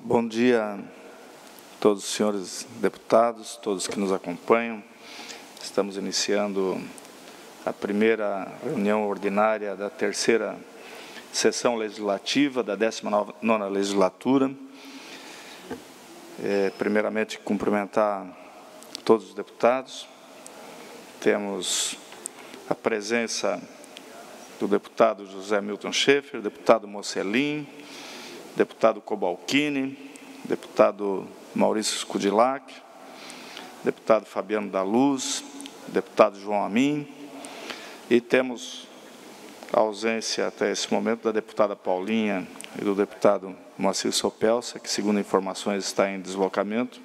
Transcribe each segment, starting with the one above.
Bom dia a todos os senhores deputados, todos que nos acompanham. Estamos iniciando a primeira reunião ordinária da terceira sessão legislativa da 19ª legislatura. Primeiramente, cumprimentar todos os deputados. Temos a presença do deputado José Milton Schaeffer, deputado Mocelin, deputado Cobalcini, deputado Maurício Scudillac, deputado Fabiano da Luz, deputado João Amin, e temos a ausência até esse momento da deputada Paulinha e do deputado Moacir Sopelsa, que, segundo informações, está em deslocamento.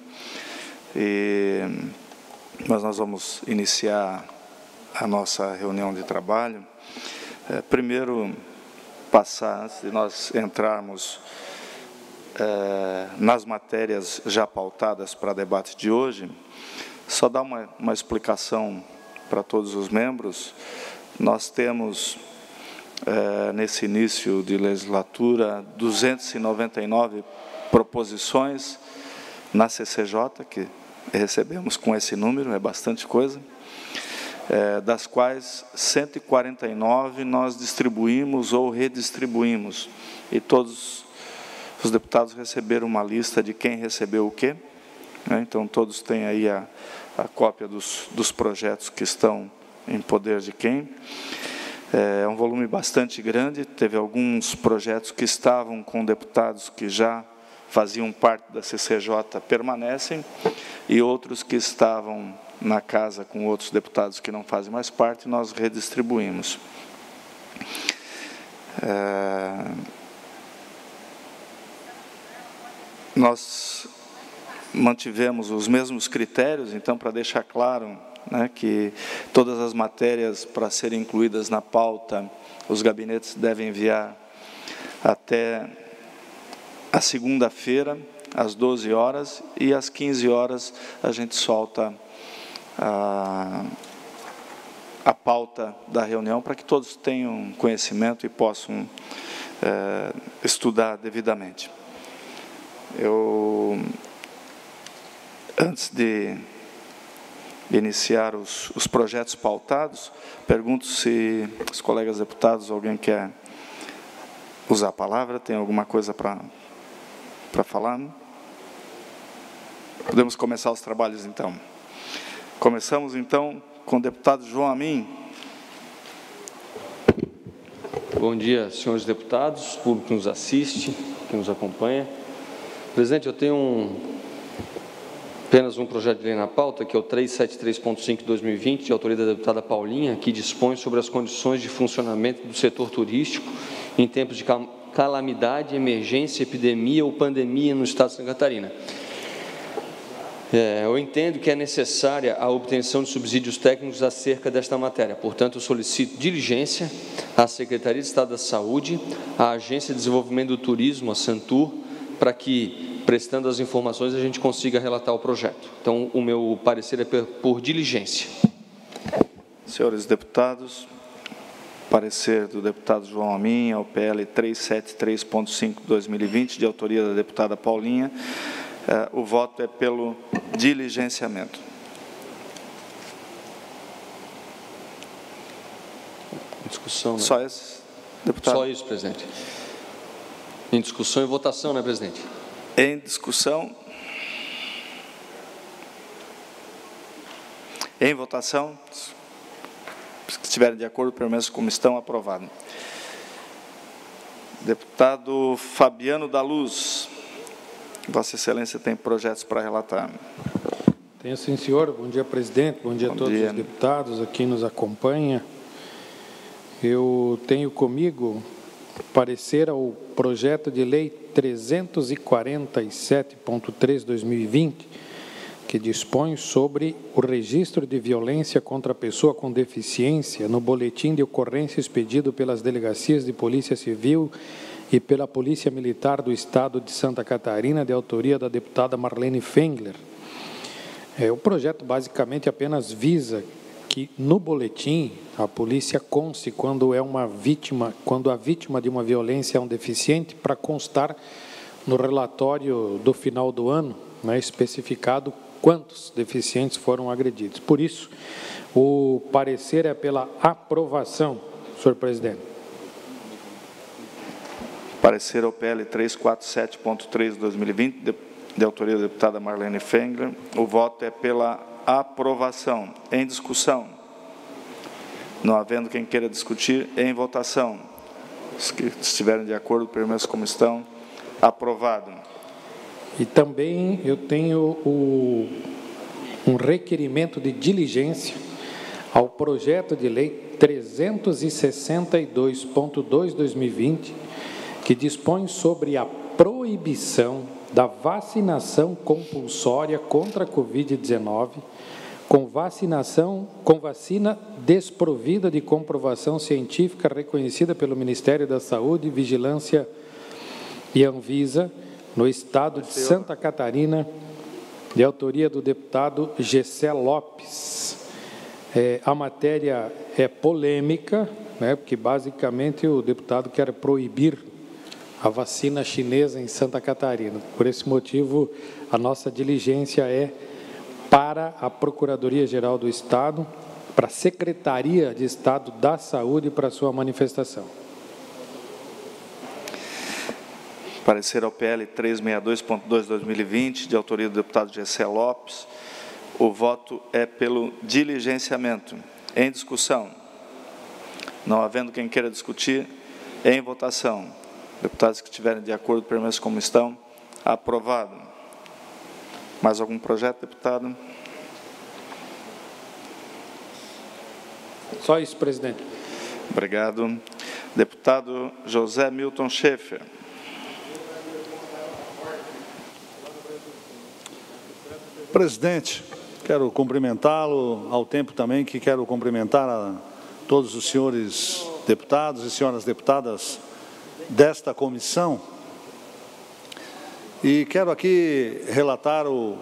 Mas nós vamos iniciar a nossa reunião de trabalho. Primeiro, passar, antes de nós entrarmos nas matérias já pautadas para debate de hoje, só dar uma explicação para todos os membros. Nós temos, nesse início de legislatura, 299 proposições na CCJ, que recebemos com esse número, é bastante coisa, das quais 149 nós distribuímos ou redistribuímos, e todos os deputados receberam uma lista de quem recebeu o quê, né? Então, todos têm aí a cópia dos projetos que estão em poder de quem. É um volume bastante grande, teve alguns projetos que estavam com deputados que já faziam parte da CCJ, permanecem, e outros que estavam na casa com outros deputados que não fazem mais parte, nós redistribuímos. Nós mantivemos os mesmos critérios, então, para deixar claro, né, que todas as matérias, para serem incluídas na pauta, os gabinetes devem enviar até a segunda-feira, às 12 horas, e às 15 horas a gente solta a pauta da reunião, para que todos tenham conhecimento e possam estudar devidamente. Antes de iniciar os projetos pautados, pergunto se os colegas deputados, alguém quer usar a palavra, tem alguma coisa para falar? Podemos começar os trabalhos, então. Começamos, então, com o deputado João Amin. Bom dia, senhores deputados, público que nos assiste, que nos acompanha. Presidente, eu tenho apenas um projeto de lei na pauta, que é o 373.5 de 2020, de autoria da deputada Paulinha, que dispõe sobre as condições de funcionamento do setor turístico em tempos de calamidade, emergência, epidemia ou pandemia no Estado de Santa Catarina. Eu entendo que é necessária a obtenção de subsídios técnicos acerca desta matéria. Portanto, eu solicito diligência à Secretaria de Estado da Saúde, à Agência de Desenvolvimento do Turismo, a Santur, para que, prestando as informações, a gente consiga relatar o projeto. Então, o meu parecer é por diligência. Senhores deputados, parecer do deputado João Amin ao PL 373.5 de 2020, de autoria da deputada Paulinha. O voto é pelo diligenciamento. Discussão, né? Só esse, deputado? Só isso, presidente. Em discussão e votação, né, presidente? Em discussão. Em votação. Se estiverem de acordo, permaneçam como estão, aprovado. Deputado Fabiano da Luz. Vossa Excelência tem projetos para relatar. Tenho, sim, senhor. Bom dia, presidente. Bom dia a todos os deputados a quem nos acompanha. Eu tenho comigo parecer ao projeto de lei 347.3/2020, que dispõe sobre o registro de violência contra a pessoa com deficiência no boletim de ocorrência expedido pelas delegacias de Polícia Civil e pela Polícia Militar do Estado de Santa Catarina, de autoria da deputada Marlene Fengler. O projeto basicamente apenas visa que no boletim a polícia conste quando a vítima de uma violência é um deficiente, para constar no relatório do final do ano, né, especificado quantos deficientes foram agredidos. Por isso, o parecer é pela aprovação, senhor presidente. Parecer ao PL 347.3 de 2020, de autoria da deputada Marlene Fengler. O voto é pela aprovação. Em discussão. Não havendo quem queira discutir, em votação. Os que estiverem de acordo, permaneçam como estão. Aprovado. E também eu tenho um requerimento de diligência ao projeto de lei 362.2/2020, que dispõe sobre a proibição da vacinação compulsória contra a Covid-19 com vacina desprovida de comprovação científica reconhecida pelo Ministério da Saúde, Vigilância e Anvisa, no estado de Santa Catarina, de autoria do deputado Gessé Lopes. A matéria é polêmica, né, porque basicamente o deputado quer proibir a vacina chinesa em Santa Catarina. Por esse motivo, a nossa diligência é para a Procuradoria-Geral do Estado, para a Secretaria de Estado da Saúde, para sua manifestação. Parecer ao PL 362.2/2020, de autoria do deputado Gessé Lopes. O voto é pelo diligenciamento. Em discussão. Não havendo quem queira discutir, em votação. Deputados que estiverem de acordo, permaneçam como estão. Aprovado. Mais algum projeto, deputado? Só isso, presidente. Obrigado. Deputado José Milton Schaeffer. Presidente, quero cumprimentá-lo, ao tempo também que quero cumprimentar a todos os senhores deputados e senhoras deputadas desta comissão. E quero aqui relatar o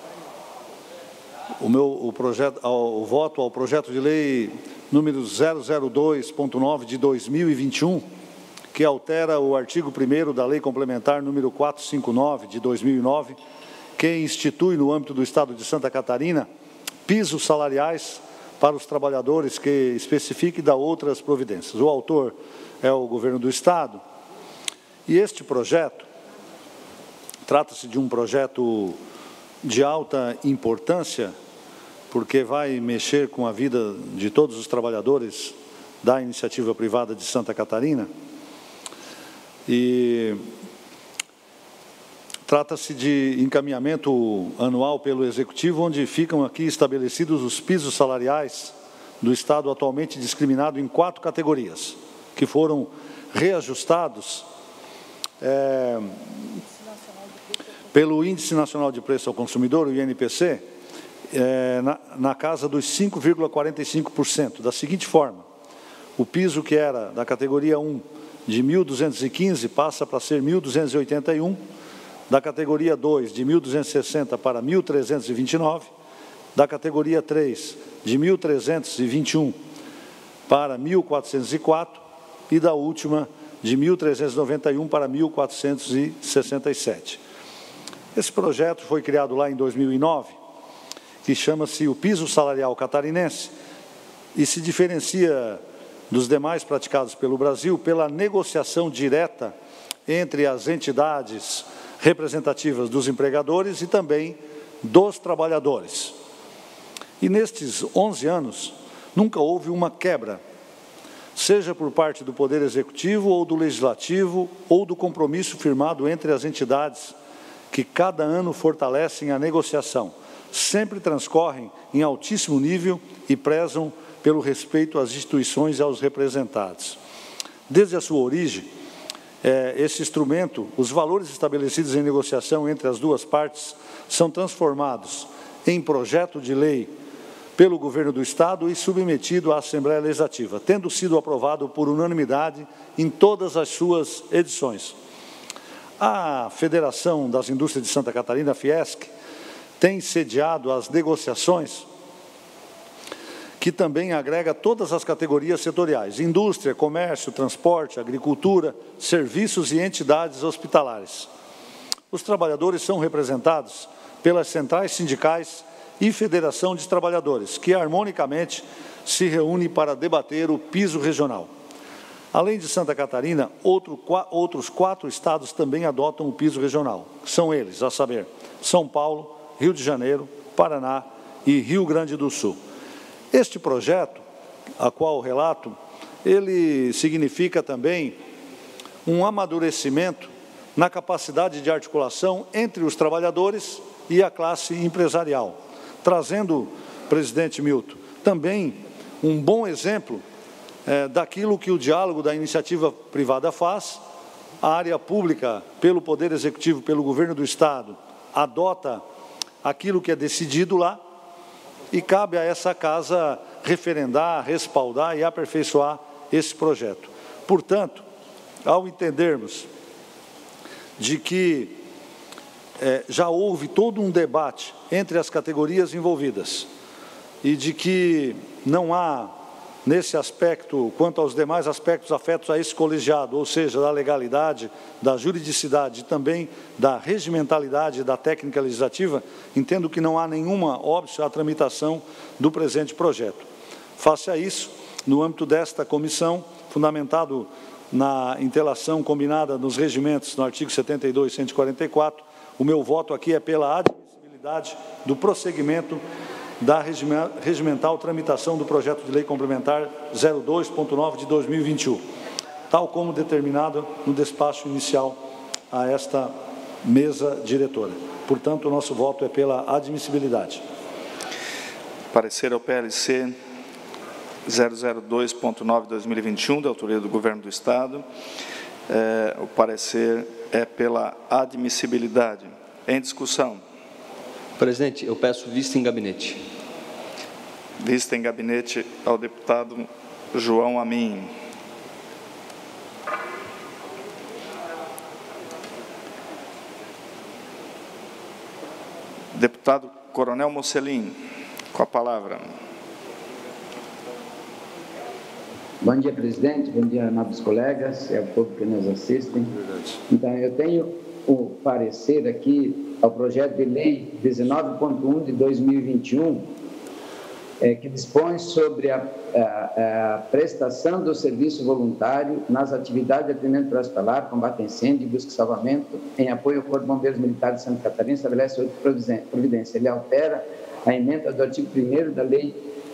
voto ao projeto de lei número 002.9 de 2021, que altera o artigo 1º da Lei Complementar número 459 de 2009, que institui no âmbito do Estado de Santa Catarina pisos salariais para os trabalhadores, que especifique e dá outras providências. O autor é o Governo do Estado. E este projeto, trata-se de um projeto de alta importância, porque vai mexer com a vida de todos os trabalhadores da iniciativa privada de Santa Catarina. E trata-se de encaminhamento anual pelo Executivo, onde ficam aqui estabelecidos os pisos salariais do Estado, atualmente discriminado em 4 categorias, que foram reajustados pelo Índice Nacional de Preço ao Consumidor, o INPC, na casa dos 5,45%, da seguinte forma: o piso que era da categoria 1 de 1.215 passa para ser 1.281, da categoria 2 de 1.260 para 1.329, da categoria 3 de 1.321 para 1.404 e da última de 1.391 para 1.467. Esse projeto foi criado lá em 2009, que chama-se o Piso Salarial Catarinense, e se diferencia dos demais praticados pelo Brasil pela negociação direta entre as entidades representativas dos empregadores e também dos trabalhadores. E nestes 11 anos, nunca houve uma quebra, seja por parte do Poder Executivo ou do Legislativo, ou do compromisso firmado entre as entidades que cada ano fortalecem a negociação. Sempre transcorrem em altíssimo nível e prezam pelo respeito às instituições e aos representados. Desde a sua origem, esse instrumento, os valores estabelecidos em negociação entre as duas partes são transformados em projeto de lei pelo Governo do Estado e submetido à Assembleia Legislativa, tendo sido aprovado por unanimidade em todas as suas edições. A Federação das Indústrias de Santa Catarina, a Fiesc, tem sediado as negociações, que também agrega todas as categorias setoriais: indústria, comércio, transporte, agricultura, serviços e entidades hospitalares. os trabalhadores são representados pelas centrais sindicais e Federação dos Trabalhadores, que harmonicamente se reúne para debater o piso regional. Além de Santa Catarina, outros 4 estados também adotam o piso regional. São eles, a saber, São Paulo, Rio de Janeiro, Paraná e Rio Grande do Sul. Este projeto, a qual relato, ele significa também um amadurecimento na capacidade de articulação entre os trabalhadores e a classe empresarial, trazendo, presidente Milton, também um bom exemplo daquilo que o diálogo da iniciativa privada faz. A área pública, pelo Poder Executivo, pelo Governo do Estado, adota aquilo que é decidido lá e cabe a essa casa referendar, respaldar e aperfeiçoar esse projeto. Portanto, ao entendermos de que já houve todo um debate entre as categorias envolvidas e de que não há, nesse aspecto, quanto aos demais aspectos afetos a esse colegiado, ou seja, da legalidade, da juridicidade e também da regimentalidade da técnica legislativa, entendo que não há nenhuma óbice à tramitação do presente projeto. Face a isso, no âmbito desta comissão, fundamentado na interação combinada nos regimentos, no artigo 72 e 144, o meu voto aqui é pela admissibilidade do prosseguimento da regimental tramitação do projeto de lei complementar 02.9 de 2021, tal como determinado no despacho inicial a esta mesa diretora. Portanto, o nosso voto é pela admissibilidade. Parecer ao PLC 002.9 de 2021, da autoria do Governo do Estado. O parecer é pela admissibilidade. Em discussão. Presidente, eu peço vista em gabinete. Vista em gabinete ao deputado João Amin. Deputado Coronel Mocelin, com a palavra. Bom dia, presidente. Bom dia, nobres colegas e ao povo que nos assistem. Então, eu tenho o parecer aqui ao projeto de lei 19.1 de 2021, que dispõe sobre a prestação do serviço voluntário nas atividades de atendimento pré-hospitalar, combate a incêndio, busca e salvamento, em apoio ao Corpo de Bombeiros Militares de Santa Catarina, estabelece outra providência. Ele altera a emenda do artigo 1º da Lei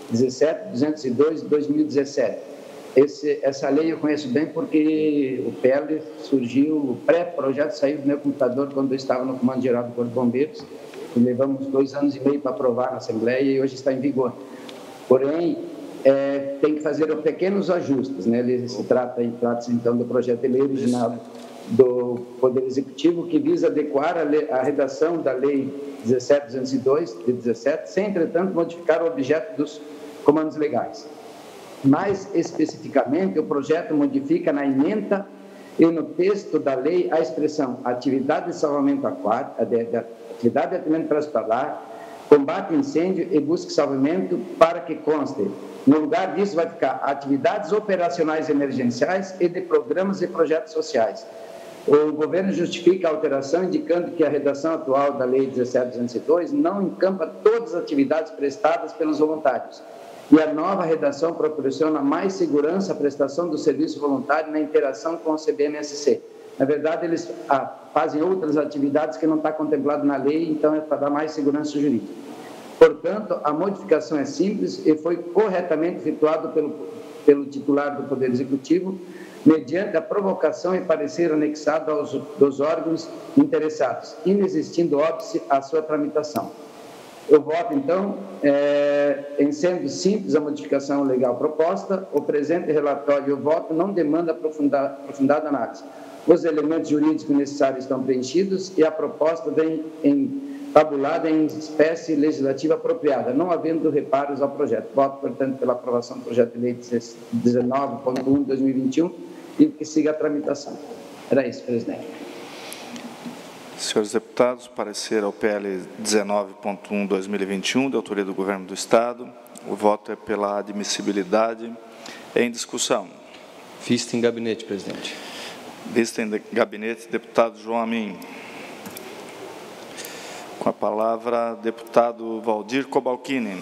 17.202 de 2017. Essa lei eu conheço bem porque o PL surgiu, o pré-projeto saiu do meu computador quando eu estava no Comando Geral do Corpo de Bombeiros, e levamos 2 anos e meio para aprovar na Assembleia e hoje está em vigor. Porém, tem que fazer pequenos ajustes, né? Trata-se então do projeto de lei original do Poder Executivo, que visa adequar a redação da Lei 17.202 de 17, sem, entretanto, modificar o objeto dos comandos legais. Mais especificamente, o projeto modifica na ementa e no texto da lei a expressão atividade de salvamento aquático, atividade de atendimento pré-hospitalar, combate a incêndio e busca e salvamento, para que conste, no lugar disso vai ficar atividades operacionais emergenciais e de programas e projetos sociais. O governo justifica a alteração indicando que a redação atual da lei 17.202 não encampa todas as atividades prestadas pelos voluntários. E a nova redação proporciona mais segurança à prestação do serviço voluntário na interação com o CBMSC. Na verdade, eles fazem outras atividades que não está contemplado na lei, então é para dar mais segurança jurídica. Portanto, a modificação é simples e foi corretamente efetuada pelo titular do Poder Executivo, mediante a provocação e parecer anexado dos órgãos interessados, inexistindo óbice à sua tramitação. Eu voto, então, em sendo simples a modificação legal proposta, o presente relatório e o voto não demanda aprofundada análise. Os elementos jurídicos necessários estão preenchidos e a proposta vem tabulada em espécie legislativa apropriada, não havendo reparos ao projeto. Voto, portanto, pela aprovação do projeto de lei 19.1 de 2021 e que siga a tramitação. Era isso, presidente. Senhores deputados, parecer ao PL 19.1 2021, da autoria do Governo do Estado. O voto é pela admissibilidade. Em discussão. Vista em gabinete, presidente. Vista em gabinete, deputado João Amin. Com a palavra, deputado Valdir Cobalcini.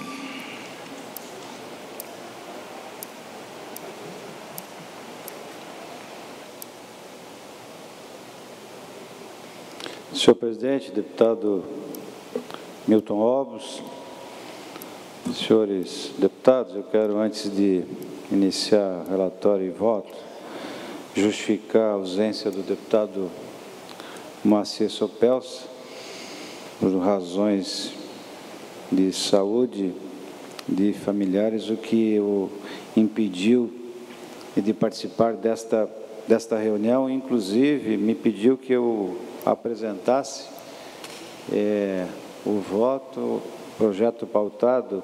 Senhor presidente, deputado Milton Obos, senhores deputados, eu quero, antes de iniciar relatório e voto, justificar a ausência do deputado Moacir Sopelsa, por razões de saúde de familiares, o que o impediu de participar desta reunião, inclusive me pediu que eu apresentasse o voto, projeto pautado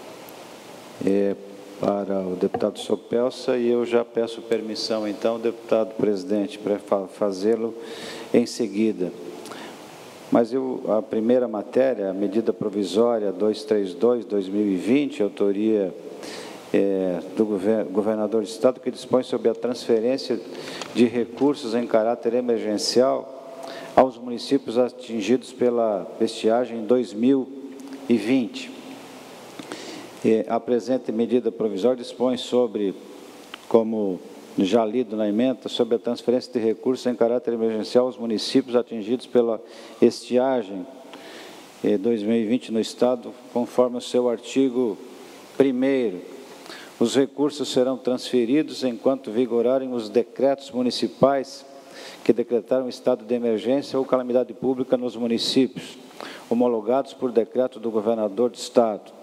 para o deputado Sopelsa, e eu já peço permissão, então, deputado presidente, para fazê-lo em seguida. Mas a primeira matéria, a medida provisória 232/2020, autoria do governador do Estado, que dispõe sobre a transferência de recursos em caráter emergencial aos municípios atingidos pela estiagem em 2020. A presente medida provisória dispõe sobre, como já lido na ementa, sobre a transferência de recursos em caráter emergencial aos municípios atingidos pela estiagem 2020 no Estado, conforme o seu artigo 1º. Os recursos serão transferidos enquanto vigorarem os decretos municipais que decretaram estado de emergência ou calamidade pública nos municípios, homologados por decreto do governador do Estado.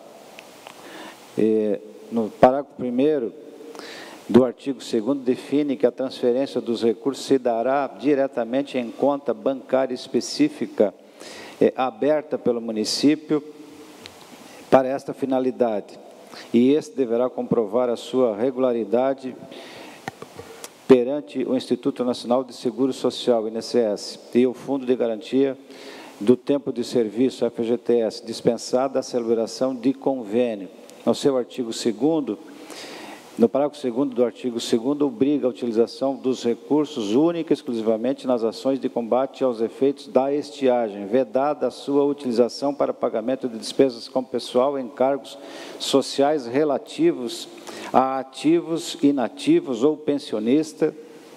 No parágrafo 1º do artigo 2º, define que a transferência dos recursos se dará diretamente em conta bancária específica aberta pelo município para esta finalidade, e este deverá comprovar a sua regularidade perante o Instituto Nacional de Seguro Social, INSS, e o Fundo de Garantia do Tempo de Serviço, FGTS, dispensada a celebração de convênio. No seu artigo 2º, no parágrafo 2º do artigo 2º, obriga a utilização dos recursos única e exclusivamente nas ações de combate aos efeitos da estiagem, vedada a sua utilização para pagamento de despesas com pessoal, encargos sociais relativos a ativos, inativos ou pensionistas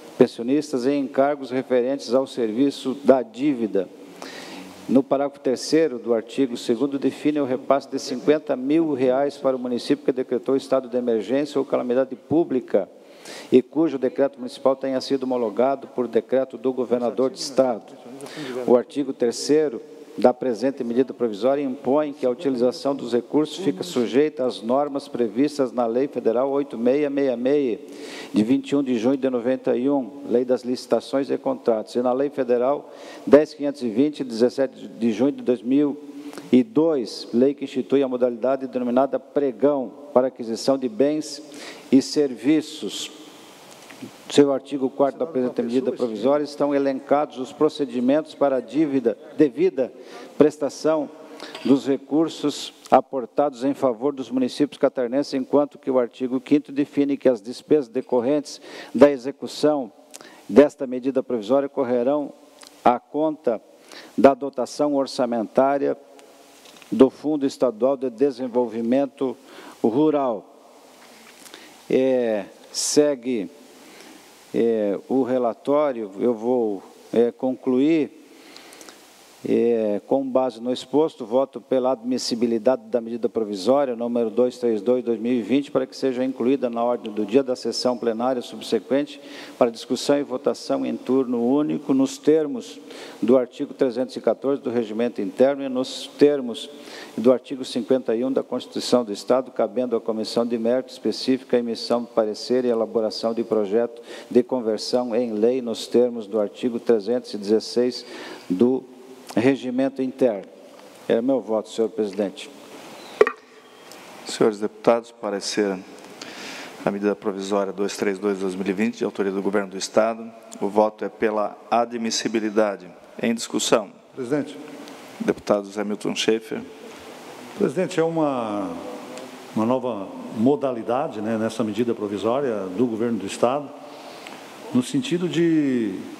e encargos referentes ao serviço da dívida. No parágrafo 3º do artigo 2º, define o repasse de R$50 mil para o município que decretou estado de emergência ou calamidade pública e cujo decreto municipal tenha sido homologado por decreto do governador do Estado. O artigo 3º da presente medida provisória impõe que a utilização dos recursos fica sujeita às normas previstas na Lei Federal 8666, de 21 de junho de 91, Lei das Licitações e Contratos, e na Lei Federal 10.520, de 17 de junho de 2002, lei que institui a modalidade denominada pregão para aquisição de bens e serviços. No seu artigo 4º da presente medida provisória estão elencados os procedimentos para a devida prestação dos recursos aportados em favor dos municípios catarinenses, enquanto que o artigo 5º define que as despesas decorrentes da execução desta medida provisória correrão à conta da dotação orçamentária do Fundo Estadual de Desenvolvimento Rural. Segue o relatório, eu vou concluir. Com base no exposto, voto pela admissibilidade da medida provisória número 232/2020 para que seja incluída na ordem do dia da sessão plenária subsequente para discussão e votação em turno único, nos termos do artigo 314 do Regimento Interno e nos termos do artigo 51 da Constituição do Estado, cabendo à Comissão de Mérito Específica a emissão de parecer e elaboração de projeto de conversão em lei nos termos do artigo 316 do Regimento Interno. É meu voto, senhor presidente. Senhores deputados, parecer a medida provisória 232/2020, de autoria do Governo do Estado. O voto é pela admissibilidade. Em discussão. Presidente. Deputado Zé Milton Schaefer. Presidente, é uma nova modalidade, né, nessa medida provisória do Governo do Estado, no sentido de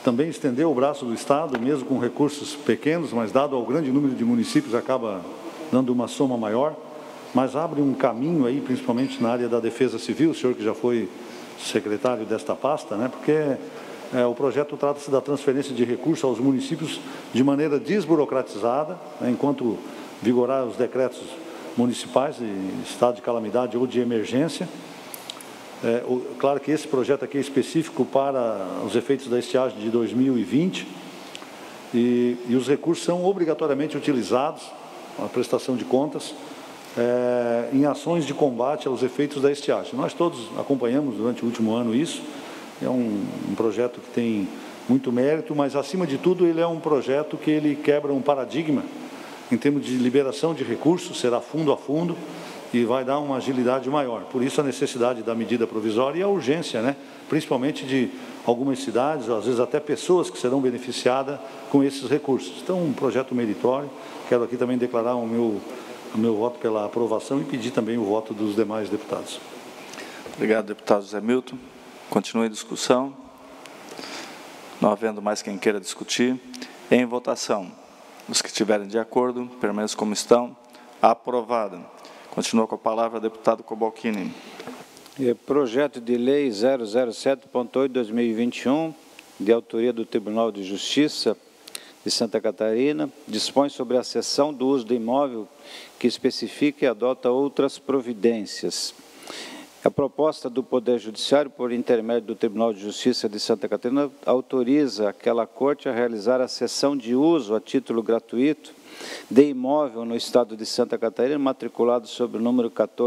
também estendeu o braço do Estado, mesmo com recursos pequenos, mas dado ao grande número de municípios, acaba dando uma soma maior, mas abre um caminho aí, principalmente na área da defesa civil, o senhor que já foi secretário desta pasta, né? Porque o projeto trata-se da transferência de recursos aos municípios de maneira desburocratizada, né, enquanto vigorar os decretos municipais de estado de calamidade ou de emergência. Claro que esse projeto aqui é específico para os efeitos da estiagem de 2020 e os recursos são obrigatoriamente utilizados, a prestação de contas, em ações de combate aos efeitos da estiagem. Nós todos acompanhamos durante o último ano isso. É um projeto que tem muito mérito, mas, acima de tudo, ele é um projeto que ele quebra um paradigma em termos de liberação de recursos, será fundo a fundo e vai dar uma agilidade maior. Por isso, a necessidade da medida provisória e a urgência, né? Principalmente de algumas cidades, às vezes até pessoas que serão beneficiadas com esses recursos. Então, um projeto meritório. Quero aqui também declarar o meu voto pela aprovação e pedir também o voto dos demais deputados. Obrigado, deputado José Milton. Continue a discussão. Não havendo mais quem queira discutir, em votação. Os que estiverem de acordo, permaneçam como estão. Aprovado. Continua com a palavra o deputado Cobalcini. Projeto de Lei 007.8/2021, de autoria do Tribunal de Justiça de Santa Catarina, dispõe sobre a cessão do uso do imóvel que especifica e adota outras providências. A proposta do Poder Judiciário, por intermédio do Tribunal de Justiça de Santa Catarina, autoriza aquela Corte a realizar a cessão de uso a título gratuito de imóvel no Estado de Santa Catarina, matriculado sob o número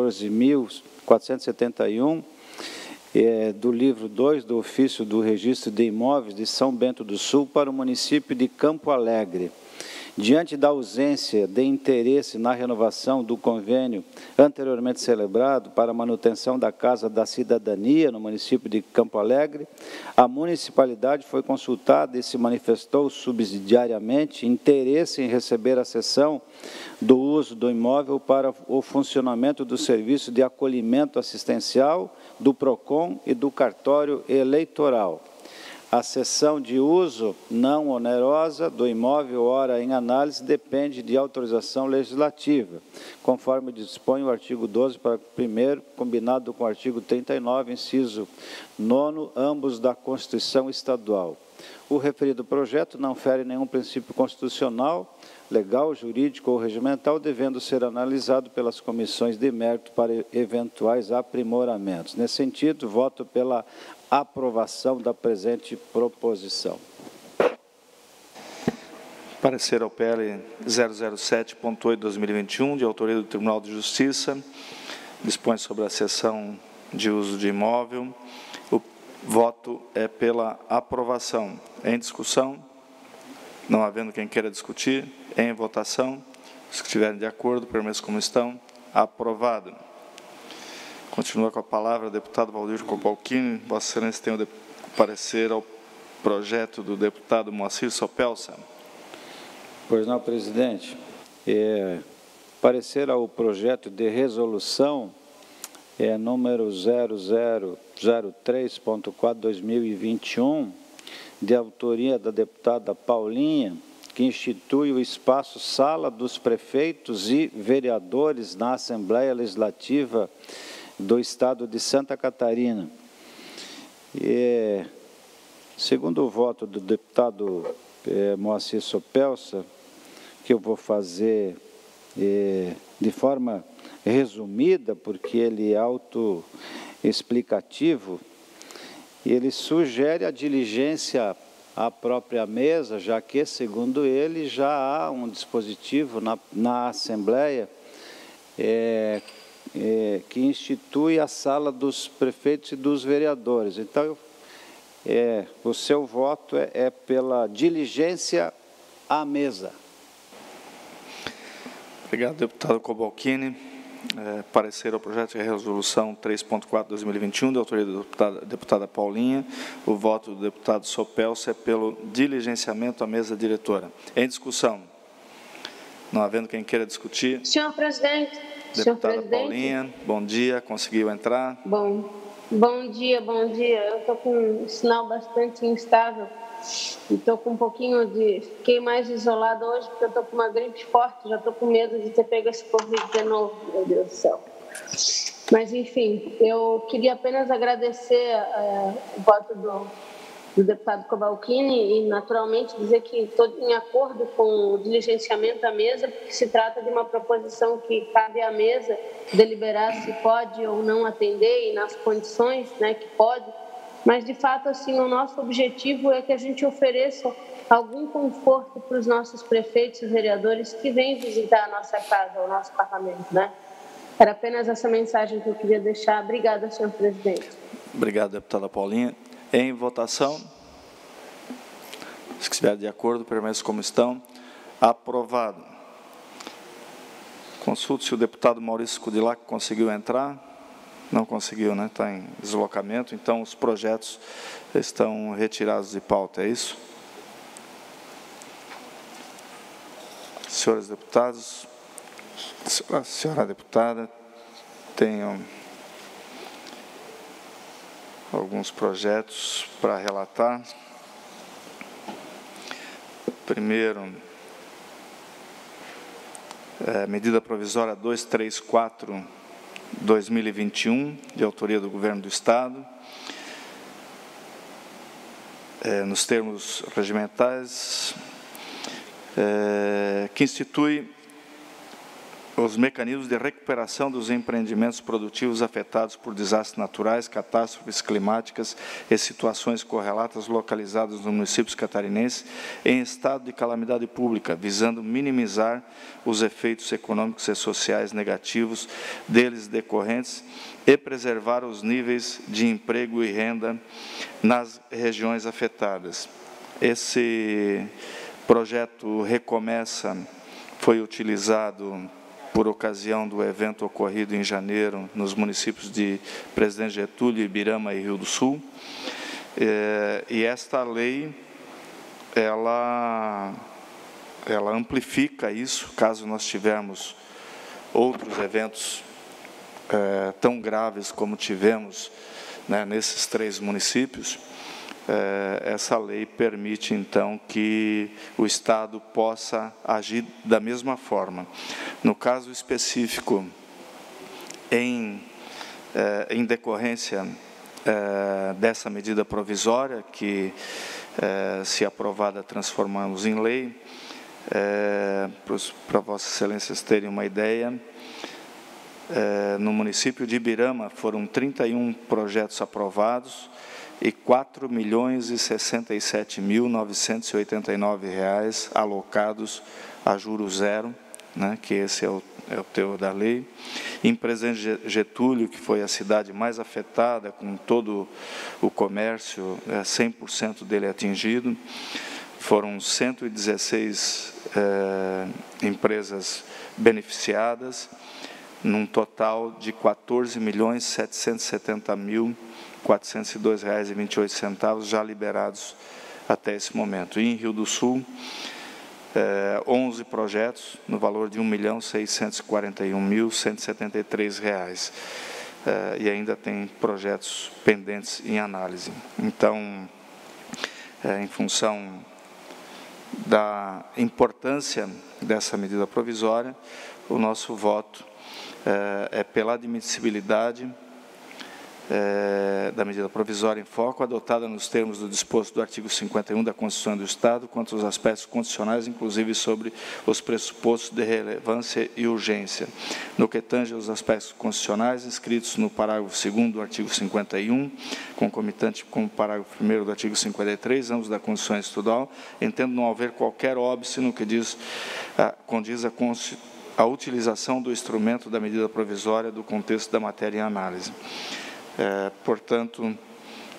14.471, do livro 2 do Ofício do Registro de Imóveis de São Bento do Sul para o município de Campo Alegre. Diante da ausência de interesse na renovação do convênio anteriormente celebrado para a manutenção da Casa da Cidadania no município de Campo Alegre, a municipalidade foi consultada e se manifestou subsidiariamente interesse em receber a cessão do uso do imóvel para o funcionamento do serviço de acolhimento assistencial, do PROCON e do cartório eleitoral. A cessão de uso não onerosa do imóvel, ora em análise, depende de autorização legislativa, conforme dispõe o artigo 12, parágrafo 1º, combinado com o artigo 39, inciso 9º, ambos da Constituição Estadual. O referido projeto não fere nenhum princípio constitucional, legal, jurídico ou regimental, devendo ser analisado pelas comissões de mérito para eventuais aprimoramentos. Nesse sentido, voto pela aprovação da presente proposição. Parecer ao PL 007.8/2021, de autoria do Tribunal de Justiça, dispõe sobre a cessão de uso de imóvel. O voto é pela aprovação. Em discussão, não havendo quem queira discutir, em votação, os que estiverem de acordo, permaneçam como estão. Aprovado. Continua com a palavra o deputado Valdir Cobalcini. Vossa Excelência tem o parecer ao projeto do deputado Moacir Sopelsa. Pois não, presidente. Parecer ao projeto de resolução número 0003.4/2021, de autoria da deputada Paulinha, que institui o espaço Sala dos Prefeitos e Vereadores na Assembleia Legislativa do Estado de Santa Catarina. Segundo o voto do deputado Moacir Sopelsa, que eu vou fazer de forma resumida, porque ele é autoexplicativo, ele sugere a diligência à própria mesa, já que, segundo ele, já há um dispositivo na Assembleia que institui a Sala dos Prefeitos e dos Vereadores. Então, o seu voto é pela diligência à mesa. Obrigado, deputado Cobalcini. Parecer ao projeto de resolução 3.4/2021, de autoria da deputada Paulinha. O voto do deputado Sopelsa é pelo diligenciamento à mesa diretora. Em discussão. Não havendo quem queira discutir. Senhor presidente. Deputada Paulinha, bom dia. Conseguiu entrar? Bom dia. Eu estou com um sinal bastante instável. Estou com um pouquinho de... Fiquei mais isolada hoje porque eu estou com uma gripe forte, já estou com medo de ter pego esse Covid de novo, meu Deus do céu. Mas, enfim, eu queria apenas agradecer o voto do deputado Cobalcini e, naturalmente, dizer que estou em acordo com o diligenciamento da mesa, porque se trata de uma proposição que cabe à mesa deliberar se pode ou não atender e nas condições, né, que pode. Mas, de fato, assim, o nosso objetivo é que a gente ofereça algum conforto para os nossos prefeitos e vereadores que vêm visitar a nossa casa, o nosso parlamento, né? Era apenas essa mensagem que eu queria deixar. Obrigada, senhor presidente. Obrigado, deputada Paulinha. Em votação, se estiver de acordo, permaneçam como estão. Aprovado. Consulte se o deputado Maurício Kudilac conseguiu entrar. Não conseguiu, né? Está em deslocamento. Então, os projetos estão retirados de pauta, é isso? Senhores deputados, senhora deputada, tenho alguns projetos para relatar. Primeiro, medida provisória 234/2021, de autoria do Governo do Estado, nos termos regimentais, que institui os mecanismos de recuperação dos empreendimentos produtivos afetados por desastres naturais, catástrofes climáticas e situações correlatas localizadas nos municípios catarinenses em estado de calamidade pública, visando minimizar os efeitos econômicos e sociais negativos deles decorrentes e preservar os níveis de emprego e renda nas regiões afetadas. Esse projeto Recomeça foi utilizado por ocasião do evento ocorrido em janeiro nos municípios de Presidente Getúlio, Ibirama e Rio do Sul. E esta lei, ela amplifica isso, caso nós tivermos outros eventos tão graves como tivemos, né, nesses 3 municípios. Essa lei permite, então, que o Estado possa agir da mesma forma. No caso específico, em decorrência dessa medida provisória, que, se aprovada, transformamos em lei, para Vossa Excelências terem uma ideia, no município de Ibirama foram 31 projetos aprovados, e R$ 4.067.989 alocados a juros zero, né, que esse é o teor da lei. Em Presidente Getúlio, que foi a cidade mais afetada, com todo o comércio, 100% dele atingido, foram 116 empresas beneficiadas, num total de R$ 14.770.402,28 já liberados até esse momento. E em Rio do Sul, 11 projetos, no valor de R$ 1.641.173. E ainda tem projetos pendentes em análise. Então, em função da importância dessa medida provisória, o nosso voto é pela admissibilidade da medida provisória em foco, adotada nos termos do disposto do artigo 51 da Constituição do Estado, quanto aos aspectos condicionais, inclusive sobre os pressupostos de relevância e urgência. No que tange aos aspectos constitucionais, inscritos no parágrafo 2º do artigo 51, concomitante com o parágrafo 1º do artigo 53, ambos da Constituição Estadual, entendo não haver qualquer óbice no que condiz a utilização do instrumento da medida provisória do contexto da matéria em análise. Portanto,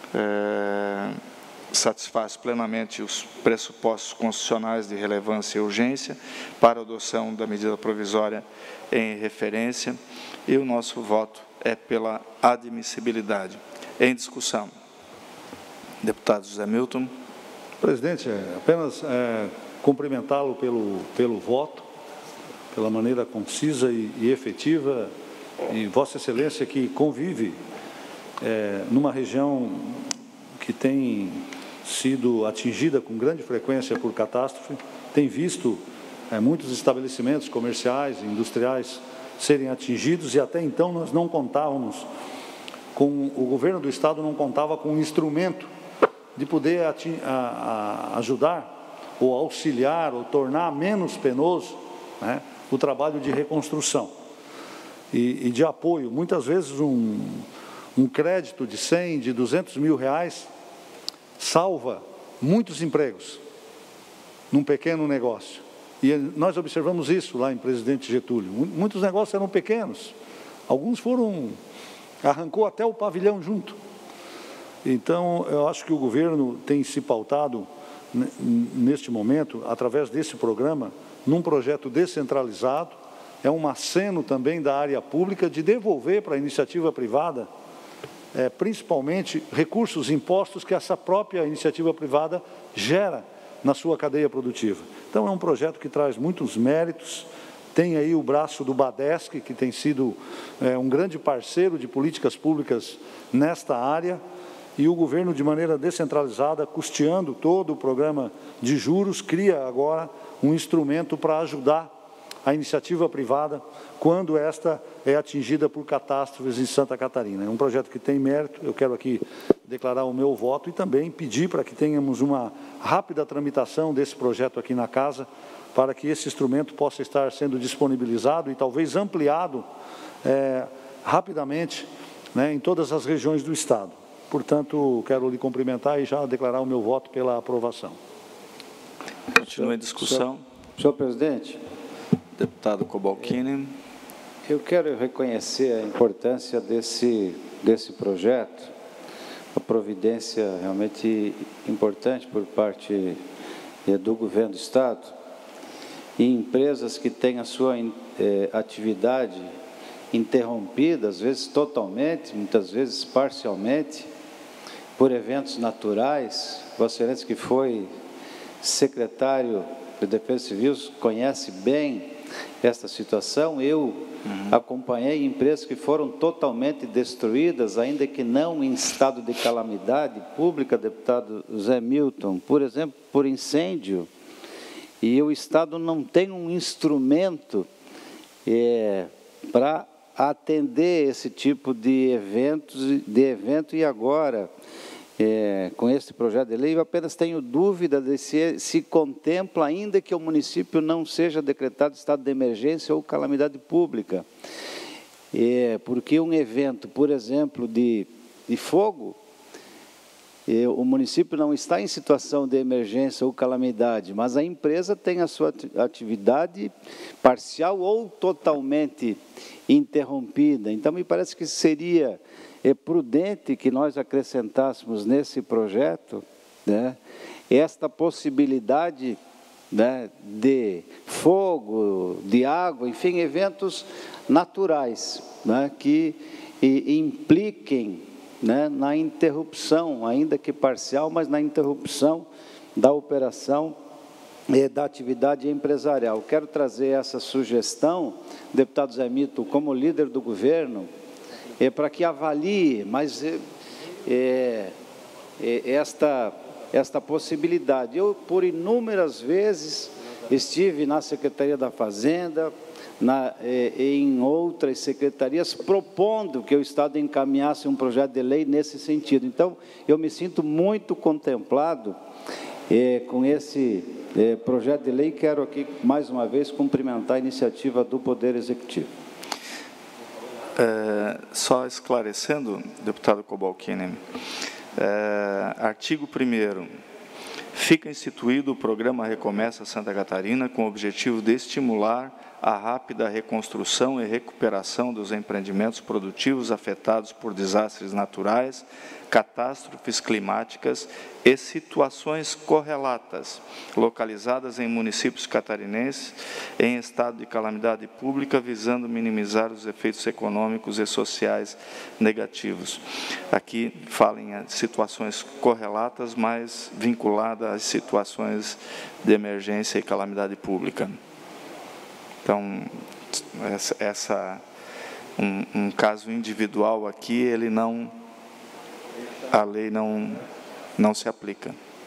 satisfaz plenamente os pressupostos constitucionais de relevância e urgência para a adoção da medida provisória em referência, e o nosso voto é pela admissibilidade. Em discussão. Deputado José Milton. Presidente, apenas cumprimentá-lo pelo voto, pela maneira concisa e efetiva, e Vossa Excelência que convive numa região que tem sido atingida com grande frequência por catástrofe, tem visto muitos estabelecimentos comerciais e industriais serem atingidos, e até então nós não contávamos o governo do Estado não contava com um instrumento de poder ajudar ou auxiliar ou tornar menos penoso, né, o trabalho de reconstrução e de apoio. Muitas vezes um crédito de 100, de 200 mil reais salva muitos empregos num pequeno negócio. E nós observamos isso lá em Presidente Getúlio. Muitos negócios eram pequenos, alguns arrancou até o pavilhão junto. Então, eu acho que o governo tem se pautado, neste momento, através desse programa, num projeto descentralizado, é um aceno também da área pública de devolver para a iniciativa privada, principalmente recursos impostos que essa própria iniciativa privada gera na sua cadeia produtiva. Então, é um projeto que traz muitos méritos. Tem aí o braço do Badesc, que tem sido um grande parceiro de políticas públicas nesta área, e o governo, de maneira descentralizada, custeando todo o programa de juros, cria agora um instrumento para ajudar a iniciativa privada quando esta é atingida por catástrofes em Santa Catarina. É um projeto que tem mérito. Eu quero aqui declarar o meu voto e também pedir para que tenhamos uma rápida tramitação desse projeto aqui na Casa, para que esse instrumento possa estar sendo disponibilizado e talvez ampliado rapidamente, né, em todas as regiões do Estado. Portanto, quero lhe cumprimentar e já declarar o meu voto pela aprovação. Continua a discussão. Senhor presidente. Deputado Cobalcini. Eu quero reconhecer a importância desse projeto, uma providência realmente importante por parte do governo do Estado, e empresas que têm a sua atividade interrompida, às vezes totalmente, muitas vezes parcialmente, por eventos naturais. Vossa Excelência, que foi secretário de Defesa Civil, conhece bem esta situação. Eu acompanhei empresas que foram totalmente destruídas, ainda que não em estado de calamidade pública, deputado Zé Milton, por exemplo, por incêndio. E o Estado não tem um instrumento para atender esse tipo de evento, e agora, com esse projeto de lei, eu apenas tenho dúvida de se contempla, ainda que o município não seja decretado estado de emergência ou calamidade pública. Porque um evento, por exemplo, de fogo, o município não está em situação de emergência ou calamidade, mas a empresa tem a sua atividade parcial ou totalmente interrompida. Então, me parece que seria prudente que nós acrescentássemos nesse projeto, né, esta possibilidade, né, de fogo, de água, enfim, eventos naturais, né, que impliquem, né, na interrupção, ainda que parcial, mas na interrupção da operação e da atividade empresarial. Quero trazer essa sugestão, deputado Zé Milton, como líder do governo, para que avalie mais esta possibilidade. Eu, por inúmeras vezes, estive na Secretaria da Fazenda, em outras secretarias, propondo que o Estado encaminhasse um projeto de lei nesse sentido. Então, eu me sinto muito contemplado com esse projeto de lei. Quero aqui, mais uma vez, cumprimentar a iniciativa do Poder Executivo. Só esclarecendo, deputado Cobalcini, artigo 1º, fica instituído o programa Recomeça Santa Catarina com o objetivo de estimular a rápida reconstrução e recuperação dos empreendimentos produtivos afetados por desastres naturais, catástrofes climáticas e situações correlatas, localizadas em municípios catarinenses em estado de calamidade pública, visando minimizar os efeitos econômicos e sociais negativos. Aqui fala em situações correlatas, mas vinculada às situações de emergência e calamidade pública. Então, um caso individual aqui, a lei não se aplica.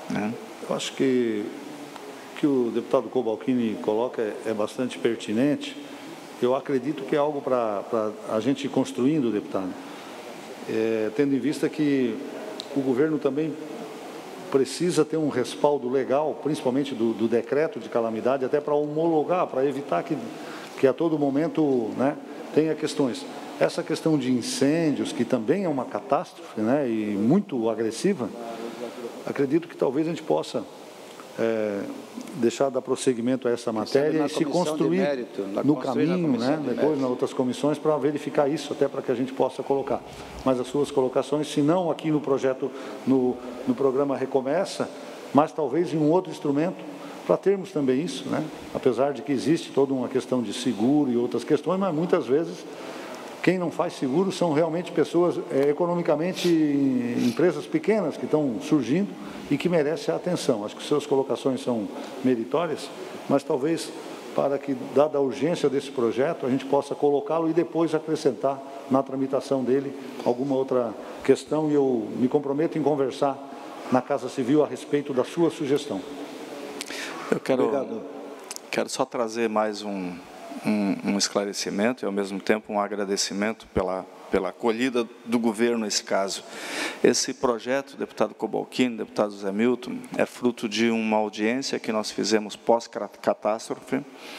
né? Eu acho que o que o deputado Cobalcini coloca é bastante pertinente. Eu acredito que é algo para a gente ir construindo, deputado, tendo em vista que o governo também precisa ter um respaldo legal, principalmente do decreto de calamidade, até para homologar, para evitar que a todo momento, né, tenha questões. Essa questão de incêndios, que também é uma catástrofe, né, e muito agressiva, acredito que talvez a gente possa deixar dar prosseguimento a essa matéria e se construir no caminho, né, depois nas outras comissões, para verificar isso, até para que a gente possa colocar. Mas as suas colocações, se não aqui no projeto, no programa Recomeça, mas talvez em um outro instrumento, para termos também isso, né? Apesar de que existe toda uma questão de seguro e outras questões, mas muitas vezes quem não faz seguro são realmente pessoas, economicamente, empresas pequenas que estão surgindo e que merecem a atenção. Acho que suas colocações são meritórias, mas talvez para que, dada a urgência desse projeto, a gente possa colocá-lo e depois acrescentar na tramitação dele alguma outra questão, e eu me comprometo em conversar na Casa Civil a respeito da sua sugestão. Eu quero só trazer mais um esclarecimento e, ao mesmo tempo, um agradecimento pela acolhida do governo nesse caso. Esse projeto, deputado Cobalcini, deputado Zé Milton, é fruto de uma audiência que nós fizemos pós-catástrofe,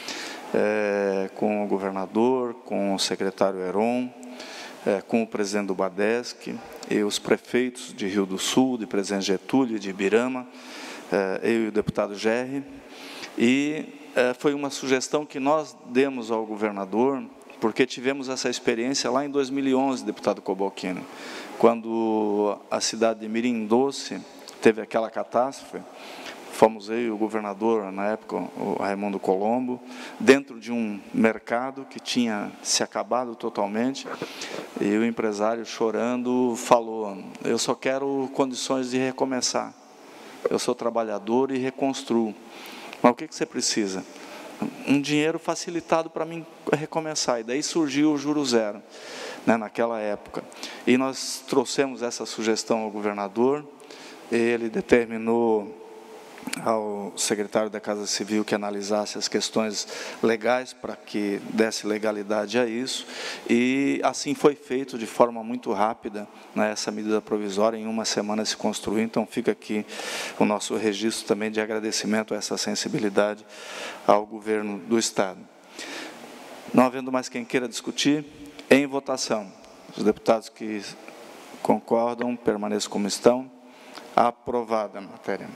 com o governador, com o secretário Heron, com o presidente do Badesc e os prefeitos de Rio do Sul, de Presidente Getúlio e de Ibirama, eu e o deputado Gerri, e foi uma sugestão que nós demos ao governador, porque tivemos essa experiência lá em 2011, deputado Cobalcini, quando a cidade de Mirim Doce teve aquela catástrofe. Fomos eu e o governador, na época, o Raimundo Colombo, dentro de um mercado que tinha se acabado totalmente, e o empresário, chorando, falou: eu só quero condições de recomeçar, eu sou trabalhador e reconstruo. Mas o que você precisa? Um dinheiro facilitado para mim recomeçar. E daí surgiu o Juro Zero, né, naquela época. E nós trouxemos essa sugestão ao governador, ele determinou ao secretário da Casa Civil que analisasse as questões legais para que desse legalidade a isso, e assim foi feito de forma muito rápida, né, essa medida provisória, em uma semana se construiu. Então fica aqui o nosso registro também de agradecimento a essa sensibilidade ao governo do Estado. Não havendo mais quem queira discutir, em votação, os deputados que concordam permaneçam como estão. Aprovada a matéria.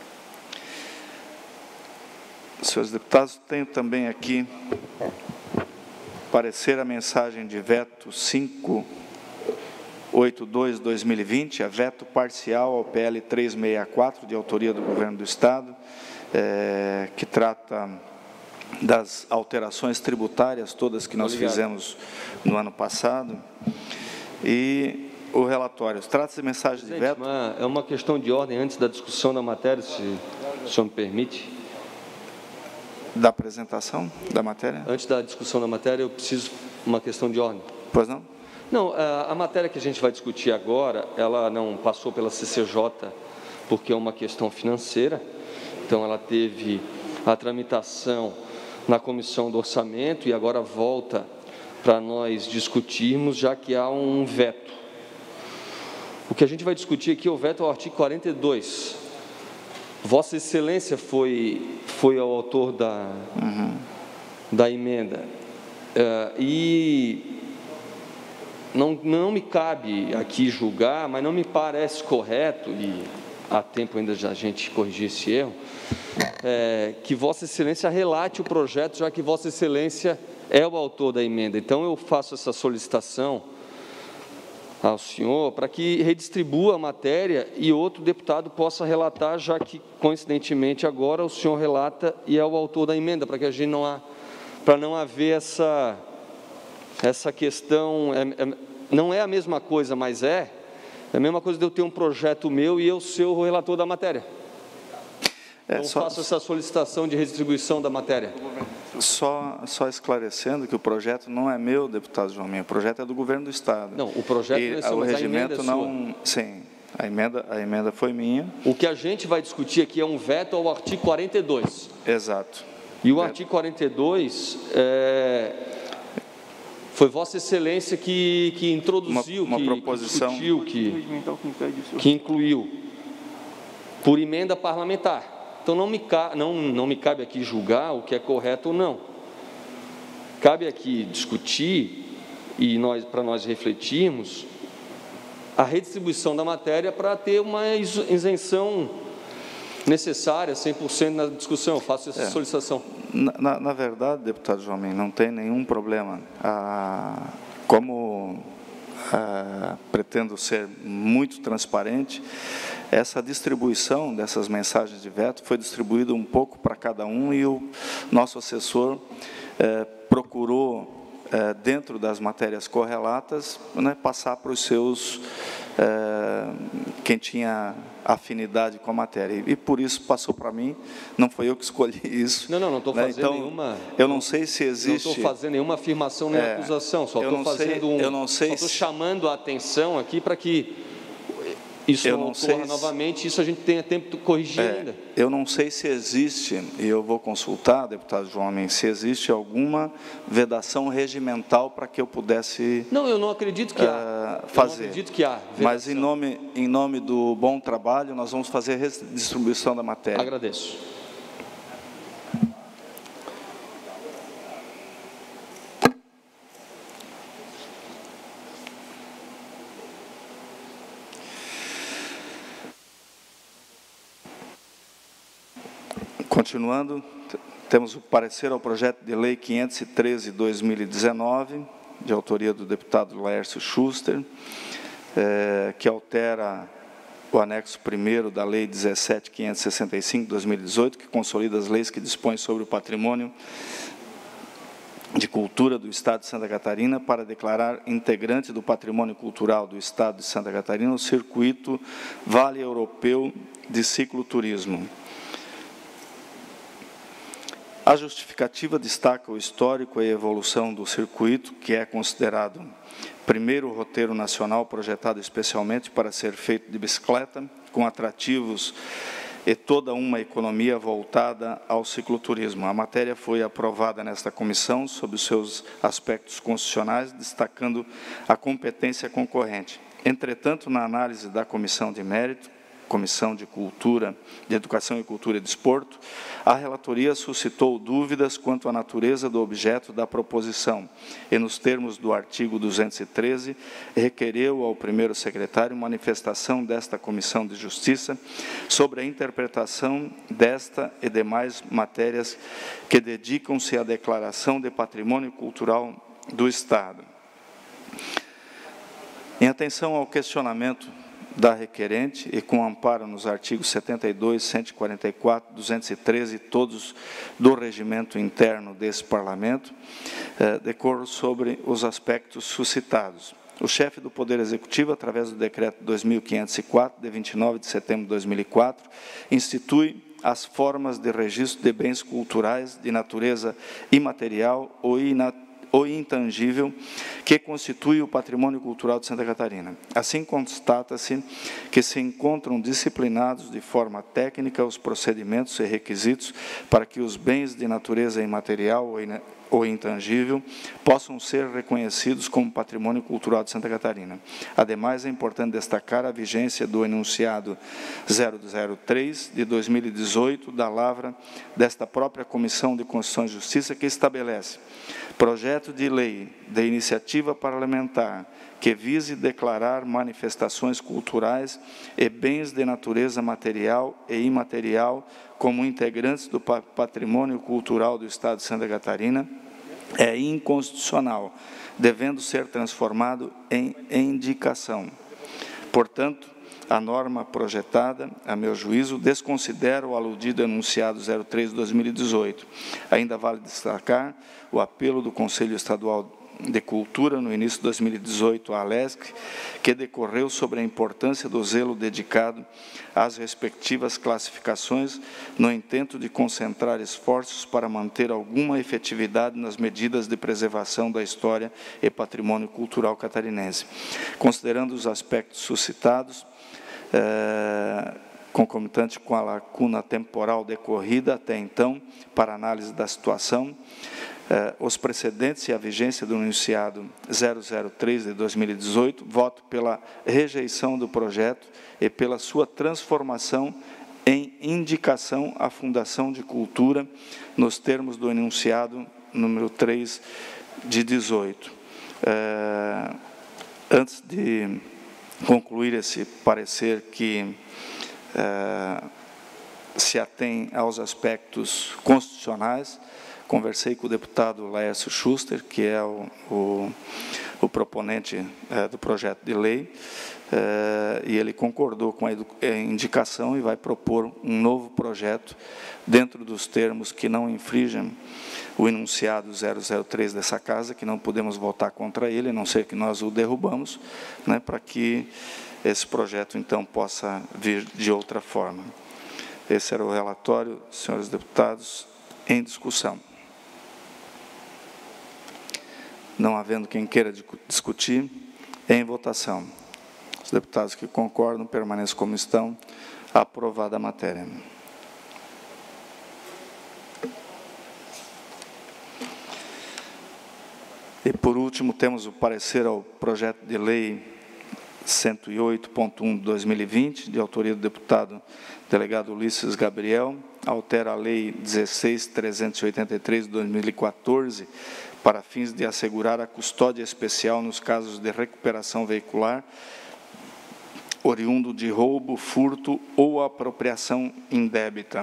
Senhores deputados, tenho também aqui parecer a mensagem de veto 582/2020, a veto parcial ao PL 364, de autoria do Governo do Estado, que trata das alterações tributárias todas que nós fizemos no ano passado. E o relatório. Trata-se de mensagem de veto. É uma questão de ordem antes da discussão da matéria, se o senhor me permite. Da apresentação da matéria? Antes da discussão da matéria, eu preciso uma questão de ordem. Pois não? Não, a matéria que a gente vai discutir agora, ela não passou pela CCJ porque é uma questão financeira, então ela teve a tramitação na Comissão do Orçamento e agora volta para nós discutirmos, já que há um veto. O que a gente vai discutir aqui é o veto ao artigo 42. Vossa Excelência foi o autor da emenda, e não me cabe aqui julgar, mas não me parece correto, e há tempo ainda de a gente corrigir esse erro, que Vossa Excelência relate o projeto, já que Vossa Excelência é o autor da emenda. Então, eu faço essa solicitação ao senhor para que redistribua a matéria e outro deputado possa relatar, já que, coincidentemente, agora o senhor relata e é o autor da emenda, para que a gente para não haver essa questão, não é a mesma coisa, mas é a mesma coisa de eu ter um projeto meu e eu ser o relator da matéria. Então, faço essa solicitação de redistribuição da matéria. Só esclarecendo que o projeto não é meu, deputado João Minha, o projeto é do Governo do Estado. Não, o projeto não é seu, mas a emenda é sua. Sim, A emenda foi minha. O que a gente vai discutir aqui é um veto ao artigo 42. Exato. E o artigo 42 foi Vossa Excelência que introduziu, uma proposição, que incluiu, por emenda parlamentar. Então, não me cabe aqui julgar o que é correto ou não. Cabe aqui discutir, e para nós refletirmos, a redistribuição da matéria para ter uma isenção necessária, 100% na discussão. Eu faço essa solicitação. Na verdade, deputado João, não tem nenhum problema. Como pretendo ser muito transparente, essa distribuição dessas mensagens de veto foi distribuída um pouco para cada um, e o nosso assessor procurou, dentro das matérias correlatas, né, passar para os seus, quem tinha afinidade com a matéria, e por isso passou para mim. Não foi eu que escolhi isso. Não estou fazendo então, nenhuma... Eu não sei se existe... Não estou fazendo nenhuma afirmação nem acusação, só estou fazendo só estou chamando a atenção aqui para que isso não ocorra novamente, isso a gente tenha tempo de corrigir ainda. Eu não sei se existe, e eu vou consultar, deputado João, se existe alguma vedação regimental para que eu pudesse... Não, eu não acredito que há. Fazer. Eu não acredito que há vedação. Mas em nome do bom trabalho, nós vamos fazer a redistribuição da matéria. Agradeço. Continuando, temos o parecer ao projeto de lei 513/2019, de autoria do deputado Laércio Schuster, que altera o anexo 1º da lei 17.565/2018, que consolida as leis que dispõem sobre o patrimônio de cultura do Estado de Santa Catarina, para declarar integrante do patrimônio cultural do Estado de Santa Catarina o circuito Vale Europeu de Cicloturismo. A justificativa destaca o histórico e a evolução do circuito, que é considerado primeiro roteiro nacional projetado especialmente para ser feito de bicicleta, com atrativos e toda uma economia voltada ao cicloturismo. A matéria foi aprovada nesta comissão sob os seus aspectos constitucionais, destacando a competência concorrente. Entretanto, na análise da comissão de mérito, Comissão de Educação e Cultura e Desporto, a relatoria suscitou dúvidas quanto à natureza do objeto da proposição e, nos termos do artigo 213, requereu ao primeiro secretário manifestação desta Comissão de Justiça sobre a interpretação desta e demais matérias que dedicam-se à declaração de patrimônio cultural do Estado. Em atenção ao questionamento da requerente e com amparo nos artigos 72, 144, 213 e todos do regimento interno desse Parlamento, decorro sobre os aspectos suscitados. O chefe do Poder Executivo, através do Decreto 2.504, de 29 de setembro de 2004, institui as formas de registro de bens culturais de natureza imaterial ou intangível que constitui o patrimônio cultural de Santa Catarina. Assim, constata-se que se encontram disciplinados de forma técnica os procedimentos e requisitos para que os bens de natureza imaterial ou intangível possam ser reconhecidos como patrimônio cultural de Santa Catarina. Ademais, é importante destacar a vigência do enunciado 003 de 2018 da lavra desta própria Comissão de Constituição e Justiça, que estabelece projeto de lei de iniciativa parlamentar que vise declarar manifestações culturais e bens de natureza material e imaterial como integrantes do patrimônio cultural do Estado de Santa Catarina é inconstitucional, devendo ser transformado em indicação. Portanto, a norma projetada, a meu juízo, desconsidera o aludido enunciado 03 de 2018. Ainda vale destacar o apelo do Conselho Estadual de Cultura, no início de 2018, à ALESC, que decorreu sobre a importância do zelo dedicado às respectivas classificações, no intento de concentrar esforços para manter alguma efetividade nas medidas de preservação da história e patrimônio cultural catarinense. Considerando os aspectos suscitados, concomitante com a lacuna temporal decorrida até então, para análise da situação, os precedentes e a vigência do enunciado 003 de 2018, voto pela rejeição do projeto e pela sua transformação em indicação à Fundação de Cultura, nos termos do enunciado número 3 de 18. Antes de concluir esse parecer que se atém aos aspectos constitucionais, conversei com o deputado Laércio Schuster, que é o proponente do projeto de lei, e ele concordou com a indicação e vai propor um novo projeto dentro dos termos que não infringem o enunciado 003 dessa casa, que não podemos votar contra ele, a não ser que nós o derrubamos, né, para que esse projeto, então, possa vir de outra forma. Esse era o relatório, senhores deputados, em discussão. Não havendo quem queira discutir, em votação. Os deputados que concordam permaneçam como estão. Aprovada a matéria. E, por último, temos o parecer ao projeto de lei 108.1 de 2020, de autoria do deputado delegado Ulisses Gabriel, altera a lei 16.383 de 2014, para fins de assegurar a custódia especial nos casos de recuperação veicular, oriundo de roubo, furto ou apropriação indébita.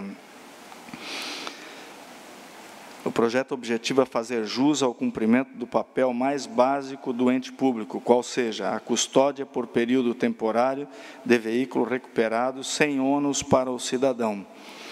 O projeto objetiva fazer jus ao cumprimento do papel mais básico do ente público, qual seja a custódia por período temporário de veículo recuperado sem ônus para o cidadão.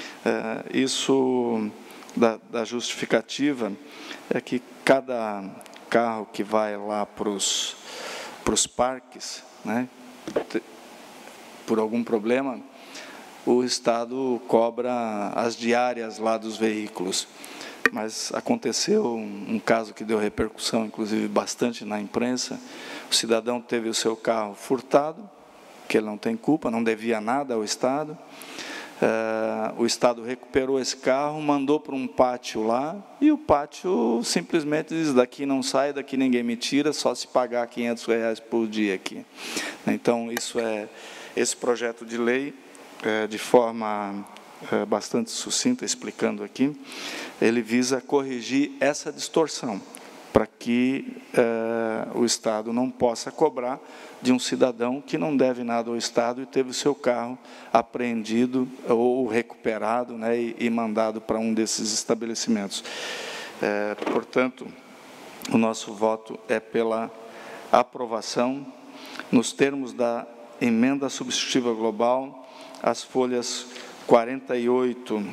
Isso da justificativa é que cada carro que vai lá para os parques, né, por algum problema, o Estado cobra as diárias lá dos veículos. Mas aconteceu um caso que deu repercussão, inclusive, bastante na imprensa. O cidadão teve o seu carro furtado, que ele não tem culpa, não devia nada ao Estado. O Estado recuperou esse carro, mandou para um pátio lá, e o pátio simplesmente diz, daqui não sai, daqui ninguém me tira, só se pagar R$500 por dia aqui. Então, esse projeto de lei, de forma bastante sucinta, explicando aqui, ele visa corrigir essa distorção, para que o Estado não possa cobrar de um cidadão que não deve nada ao Estado e teve o seu carro apreendido ou recuperado, né, e mandado para um desses estabelecimentos. Portanto, o nosso voto é pela aprovação, nos termos da emenda substitutiva global, as folhas 48...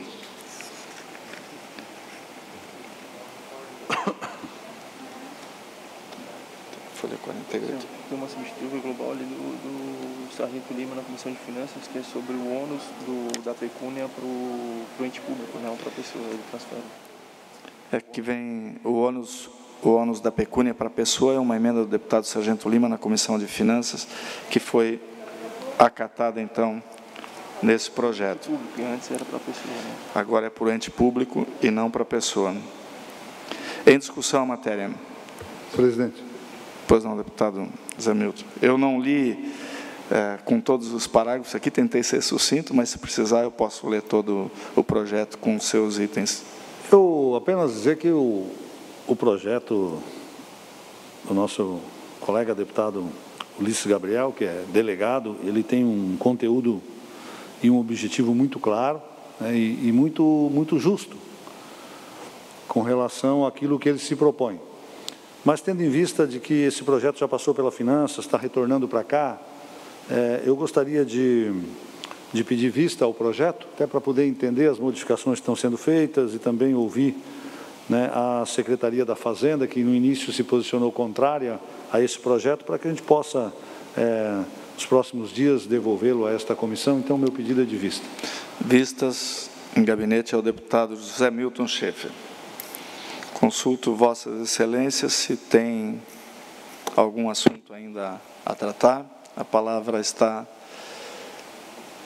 Folha 48. Tem uma substitutiva global ali do Sargento Lima na Comissão de Finanças, que é sobre o ônus da pecúnia para o ente público, não para a pessoa, do transfere. É que vem o ônus da pecúnia para a pessoa, é uma emenda do deputado Sargento Lima na Comissão de Finanças, que foi acatada, então, nesse projeto. Público, antes era para a pessoa, né? Agora é para o ente público e não para a pessoa. Em discussão a matéria. Presidente. Pois não, deputado Zé Milton. Eu não li com todos os parágrafos aqui, tentei ser sucinto, mas se precisar eu posso ler todo o projeto com os seus itens. Eu apenas dizer que o projeto do nosso colega deputado Ulisses Gabriel, que é delegado, ele tem um conteúdo e um objetivo muito claro, né, e muito justo com relação àquilo que ele se propõe. Mas, tendo em vista de que esse projeto já passou pela Finanças, está retornando para cá, eu gostaria de pedir vista ao projeto, até para poder entender as modificações que estão sendo feitas e também ouvir, né, a Secretaria da Fazenda, que no início se posicionou contrária a esse projeto, para que a gente possa, nos próximos dias, devolvê-lo a esta comissão. Então, meu pedido é de vista. Vistas em gabinete ao deputado José Milton Schaeffer. Consulto Vossas Excelências se tem algum assunto ainda a tratar. A palavra está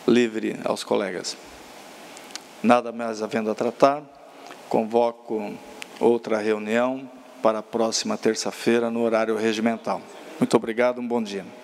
livre aos colegas. Nada mais havendo a tratar, convoco outra reunião para a próxima terça-feira, no horário regimental. Muito obrigado, um bom dia.